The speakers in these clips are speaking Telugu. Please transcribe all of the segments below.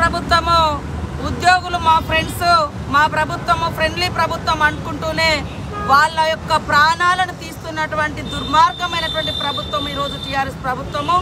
ప్రభుత్వము ఉద్యోగులు మా ఫ్రెండ్స్, మా ప్రభుత్వము ఫ్రెండ్లీ ప్రభుత్వం అనుకుంటూనే వాళ్ళ యొక్క ప్రాణాలను తీస్తున్నటువంటి దుర్మార్గమైనటువంటి ప్రభుత్వం ఈరోజు టీఆర్ఎస్ ప్రభుత్వము.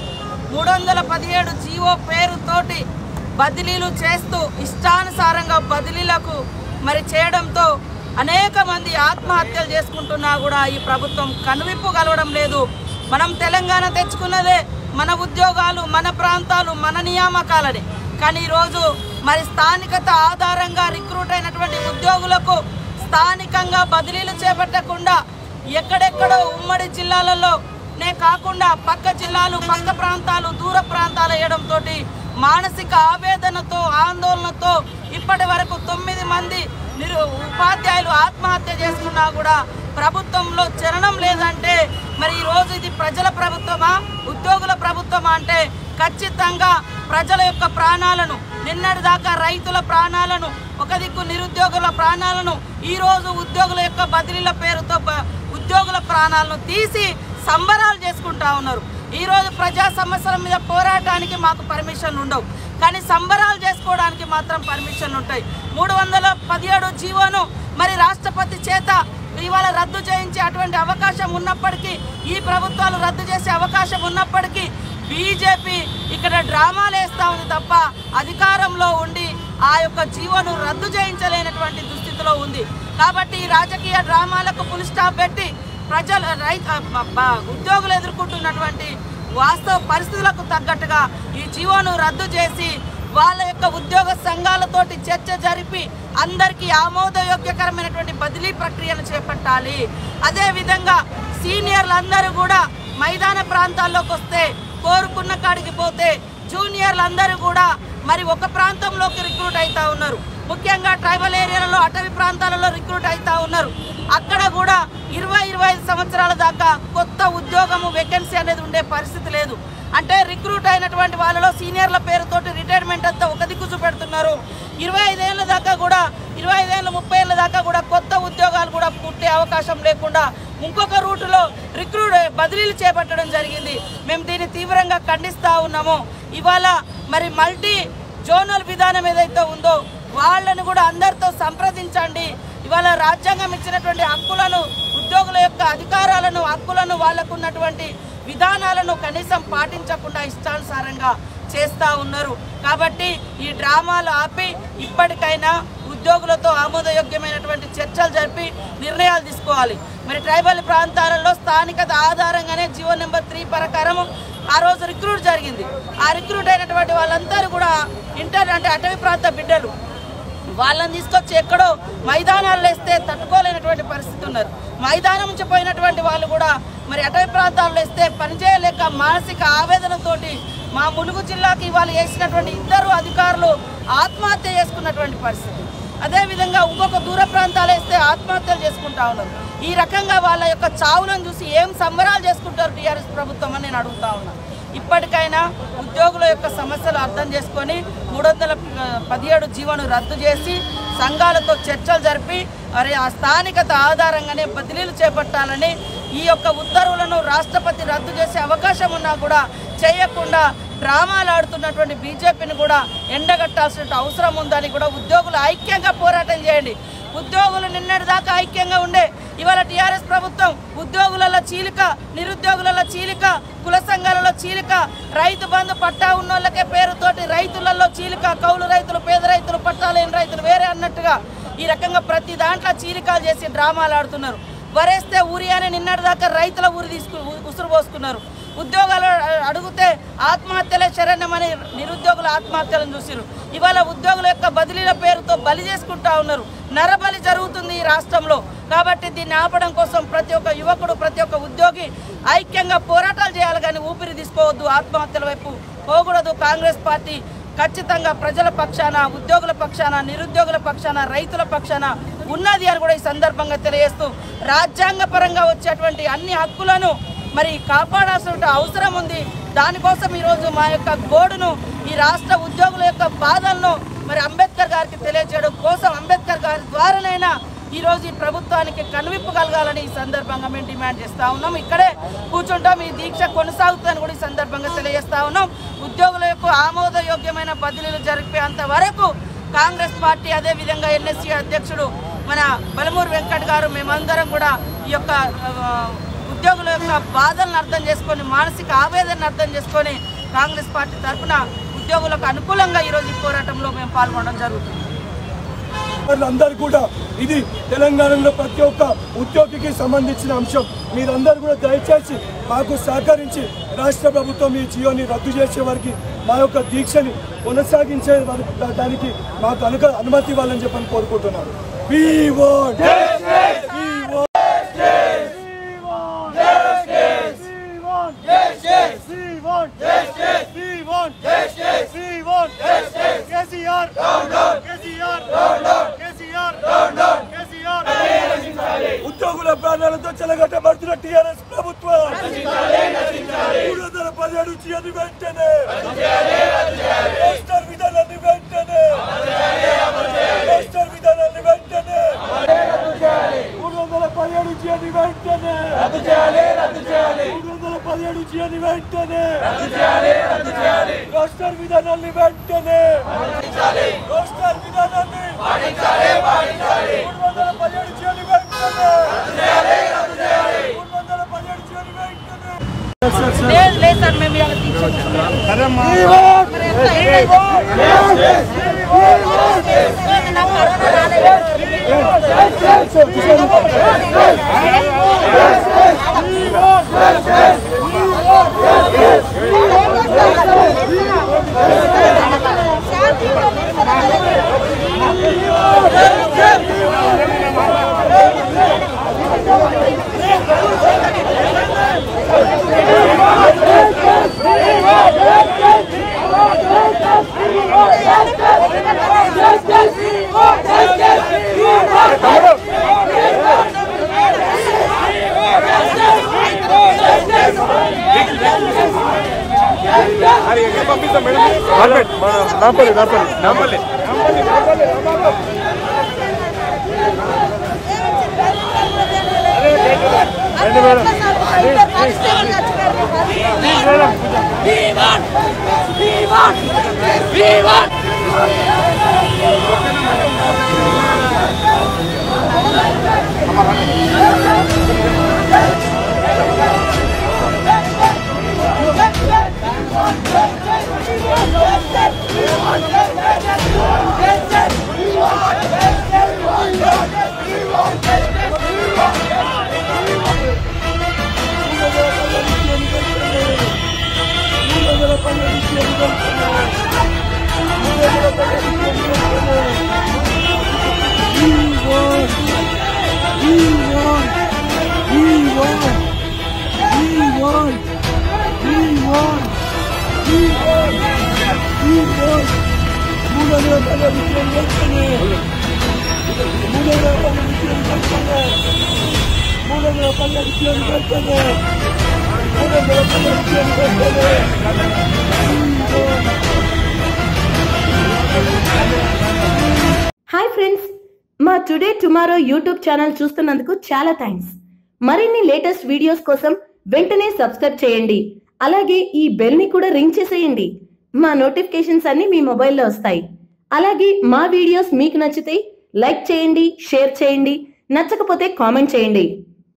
317 జీవో పేరుతోటి బదిలీలు చేస్తూ ఇష్టానుసారంగా బదిలీలకు మరి చేయడంతో అనేక మంది ఆత్మహత్యలు చేసుకుంటున్నా కూడా ఈ ప్రభుత్వం కనువిప్పు కలవడం లేదు. మనం తెలంగాణ తెచ్చుకున్నదే మన ఉద్యోగాలు, మన ప్రాంతాలు, మన నియామకాలని. కానీ ఈరోజు మరి స్థానికత ఆధారంగా రిక్రూట్ అయినటువంటి ఉద్యోగులకు స్థానికంగా బదిలీలు చేపట్టకుండా ఎక్కడెక్కడో ఉమ్మడి జిల్లాలలోనే కాకుండా పక్క జిల్లాలు, పక్క ప్రాంతాలు, దూర ప్రాంతాలు వేయడంతో మానసిక ఆవేదనతో, ఆందోళనతో ఇప్పటి వరకు 9 మంది ఉపాధ్యాయులు ఆత్మహత్య చేసుకున్నా కూడా ప్రభుత్వంలో చలనం లేదంటే మరి ఈరోజు ఇది ప్రజల ప్రభుత్వమా, ఉద్యోగుల ప్రభుత్వమా అంటే ఖచ్చితంగా ప్రజల యొక్క ప్రాణాలను, నిన్నటిదాకా రైతుల ప్రాణాలను, ఒక దిక్కు నిరుద్యోగుల ప్రాణాలను, ఈరోజు ఉద్యోగుల యొక్క బదిలీల పేరుతో ఉద్యోగుల ప్రాణాలను తీసి సంబరాలు చేసుకుంటా ఉన్నారు. ఈరోజు ప్రజా సమస్యల మీద పోరాటానికి మాకు పర్మిషన్ ఉండవు, కానీ సంబరాలు చేసుకోవడానికి మాత్రం పర్మిషన్ ఉంటాయి. 317 జీవోను మరి రాష్ట్రపతి చేత ఇవాళ రద్దు చేయించే అటువంటి అవకాశం ఉన్నప్పటికీ, ఈ ప్రభుత్వాలు రద్దు చేసే అవకాశం ఉన్నప్పటికీ బీజేపీ ఇక్కడ డ్రామాలు వేస్తూ ఉంది తప్ప అధికారంలో ఉండి ఆ యొక్క జీవోను రద్దు చేయించలేనటువంటి దుస్థితిలో ఉంది. కాబట్టి ఈ రాజకీయ డ్రామాలకు ఫుల్ స్టాప్ పెట్టి ప్రజలు ఉద్యోగులు ఎదుర్కొంటున్నటువంటి వాస్తవ పరిస్థితులకు తగ్గట్టుగా ఈ జీవోను రద్దు చేసి వాళ్ళ యొక్క ఉద్యోగ సంఘాలతోటి చర్చ జరిపి అందరికీ ఆమోదయోగ్యకరమైనటువంటి బదిలీ ప్రక్రియను చేపట్టాలి. అదేవిధంగా సీనియర్లందరూ కూడా మైదాన ప్రాంతాల్లోకి వస్తే, కోరుకున్న కాడికి పోతే జూనియర్లందరూ కూడా మరి ఒక ప్రాంతంలోకి రిక్రూట్ అవుతూ ఉన్నారు. ముఖ్యంగా ట్రైబల్ ఏరియాలలో, అటవీ ప్రాంతాలలో రిక్రూట్ అవుతూ ఉన్నారు. అక్కడ కూడా 20-25 సంవత్సరాల దాకా కొత్త ఉద్యోగము వేకెన్సీ అనేది ఉండే పరిస్థితి లేదు. అంటే రిక్రూట్ అయినటువంటి వాళ్ళలో సీనియర్ల పేరుతోటి రిటైర్మెంట్ అంతా ఒక దిక్కు చూపెడుతున్నారు. 25 ఏళ్ళ దాకా కూడా, 25 ఏళ్ళు 30 ఏళ్ళ దాకా కూడా కొత్త ఉద్యోగాలు కూడా పుట్టే అవకాశం లేకుండా ఇంకొక రూటులో బదిలీలు చేపట్టడం జరిగింది. మేము దీన్ని తీవ్రంగా ఖండిస్తూ ఉన్నాము. ఇవాళ మరి మల్టీ జోనల్ విధానం ఏదైతే ఉందో వాళ్ళను కూడా అందరితో సంప్రదించండి. ఇవాళ రాజ్యాంగం ఇచ్చినటువంటి హక్కులను, ఉద్యోగుల యొక్క అధికారాలను, హక్కులను, వాళ్ళకు ఉన్నటువంటి విధానాలను కనీసం పాటించకుండా ఇష్టానుసారంగా చేస్తూ ఉన్నారు. కాబట్టి ఈ డ్రామాలు ఆపి ఇప్పటికైనా ఉద్యోగులతో ఆమోదయోగ్యమైనటువంటి చర్చలు జరిపి నిర్ణయాలు తీసుకోవాలి. మరి ట్రైబల్ ప్రాంతాలలో స్థానికత ఆధారంగానే జీవో నెంబర్ 3 ప్రకారం ఆ రోజు రిక్రూట్ జరిగింది. ఆ రిక్రూట్ అయినటువంటి వాళ్ళందరూ కూడా అంటే అటవీ ప్రాంత బిడ్డలు, వాళ్ళని తీసుకొచ్చి ఎక్కడో మైదానాలు వేస్తే తట్టుకోలేనటువంటి పరిస్థితి ఉన్నారు. మైదానం నుంచి పోయినటువంటి వాళ్ళు కూడా మరి అటవీ ప్రాంతాల్లో వేస్తే పనిచేయలేక మానసిక ఆవేదనతోటి మా ములుగు జిల్లాకి వాళ్ళు వేసినటువంటి 2 అధికారులు ఆత్మహత్య చేసుకున్నటువంటి పరిస్థితి. అదేవిధంగా ఇంకొక దూర ప్రాంతాలు వేస్తే ఆత్మహత్యలు చేసుకుంటా ఉన్నారు. ఈ రకంగా వాళ్ళ యొక్క చావులను చూసి ఏం సంబరాలు చేసుకుంటారు టీఆర్ఎస్ ప్రభుత్వం అని నేను అడుగుతా ఉన్నాను. ఇప్పటికైనా ఉద్యోగుల యొక్క సమస్యలు అర్థం చేసుకొని 317 జీవోను రద్దు చేసి సంఘాలతో చర్చలు జరిపి మరి ఆ స్థానికత ఆధారంగానే బదిలీలు చేపట్టాలని, ఈ యొక్క ఉత్తర్వులను రాష్ట్రపతి రద్దు చేసే అవకాశం ఉన్నా కూడా చేయకుండా డ్రామాలు ఆడుతున్నటువంటి బీజేపీని కూడా ఎండగట్టాల్సిన అవసరం ఉందని కూడా ఉద్యోగులు ఐక్యంగా పోరాటం చేయండి. ఉద్యోగులు నిన్నటిదాకా ఐక్యంగా ఉండే ఇవాళ టీఆర్ఎస్ ప్రభుత్వం ఉద్యోగులలో చీలిక, నిరుద్యోగులలో చీలిక, కుల సంఘాలలో చీలిక, రైతు బంధు పట్టా ఉన్నోళ్ళకే పేరుతోటి రైతులలో చీలిక, కౌలు రైతులు, పేద రైతులు, పట్టాలేని రైతులు వేరే అన్నట్టుగా ఈ రకంగా ప్రతి దాంట్లో చీలికలు చేసి డ్రామాలు ఆడుతున్నారు. వరేస్తే ఊరి అని నిన్నటిదాకా రైతుల ఉసురు పోసుకున్నారు. ఉద్యోగాలు అడిగితే ఆత్మహత్యలే శరణ్యమని నిరుద్యోగుల ఆత్మహత్యలను చూసిరు. ఇవాళ ఉద్యోగుల యొక్క బదిలీల పేరుతో బలి చేసుకుంటా ఉన్నారు. నరబలి జరుగుతుంది ఈ రాష్ట్రంలో. కాబట్టి దీన్ని ఆపడం కోసం ప్రతి ఒక్క యువకుడు, ప్రతి ఒక్క ఉద్యోగి ఐక్యంగా పోరాటాలు చేయాలి, కానీ ఊపిరి తీసుకోవద్దు, ఆత్మహత్యల వైపు పోకూడదు. కాంగ్రెస్ పార్టీ ఖచ్చితంగా ప్రజల పక్షాన, ఉద్యోగుల పక్షాన, నిరుద్యోగుల పక్షాన, రైతుల పక్షాన ఉన్నది అని కూడా ఈ సందర్భంగా తెలియజేస్తూ రాజ్యాంగ పరంగా వచ్చేటువంటి అన్ని హక్కులను మరి కాపాడాల్సిన అవసరం ఉంది. దానికోసం ఈరోజు మా యొక్క గోడును, ఈ రాష్ట్ర ఉద్యోగుల యొక్క బాధలను మరి అంబేద్కర్ గారికి తెలియజేయడం కోసం, అంబేద్కర్ గారి ద్వారానైనా ఈరోజు ఈ ప్రభుత్వానికి కనువిప్పు కలగాలని ఈ సందర్భంగా మేము డిమాండ్ చేస్తూ ఉన్నాం. ఇక్కడే కూర్చుంటాం, ఈ దీక్ష కొనసాగుతుందని కూడా ఈ సందర్భంగా తెలియజేస్తా ఉన్నాం. ఉద్యోగుల యొక్క ఆమోదయోగ్యమైన బదిలీలు జరిపేంత వరకు కాంగ్రెస్ పార్టీ అదేవిధంగా ఎన్ఎస్సీ అధ్యక్షుడు మన బలమూరు వెంకట్ గారు మేమందరం కూడా ఈ యొక్క ఉద్యోగుల యొక్క బాధలను అర్థం చేసుకొని మానసిక ఆవేదనను అర్థం చేసుకొని కాంగ్రెస్ పార్టీ తరఫున ఉద్యోగులకు అనుకూలంగా ఈరోజు ఈ పోరాటంలో మేము పాల్గొనడం జరుగుతుంది. అందరూ కూడా ఇది తెలంగాణలో ప్రతి ఒక్క ఉద్యోగికి సంబంధించిన అంశం. మీరందరూ కూడా దయచేసి మాకు సహకరించి రాష్ట్ర ప్రభుత్వం ఈ జియోని రద్దు చేసే వారికి మా యొక్క దీక్షని కొనసాగించే దానికి మాకు అనుమతి ఇవ్వాలని చెప్పని కోరుకుంటున్నాను. ఉద్యోగుల ప్రాణాలతో చెలగట్టబడుతున్న టీఆర్ఎస్ ప్రభుత్వం 317 జియోని వెంటనే రాష్ట్ర విధానాన్ని వెంటనే 317 జియోని వెంటనే 317 జియోని వెంటనే రాష్ట్ర విధానాన్ని వెంటనే రాష్ట్ర విధానాన్ని 317 జియోని వెంటనే 317 జియోని వెంటనే. లేదు సార్, మేము ఇలా దీక్ష హాయ్ ఫ్రెండ్స్, మా టుడే టుమారో యూట్యూబ్ ఛానల్ చూస్తున్నందుకు చాలా థ్యాంక్స్. మరిన్ని లేటెస్ట్ వీడియోస్ కోసం వెంటనే సబ్స్క్రైబ్ చేయండి. అలాగే ఈ బెల్ ని కూడా రింగ్ చేసేయండి. మా నోటిఫికేషన్స్ అన్ని మీ మొబైల్లో వస్తాయి. అలాగే మా వీడియోస్ మీకు నచ్చితే లైక్ చేయండి, షేర్ చేయండి, నచ్చకపోతే కామెంట్ చేయండి.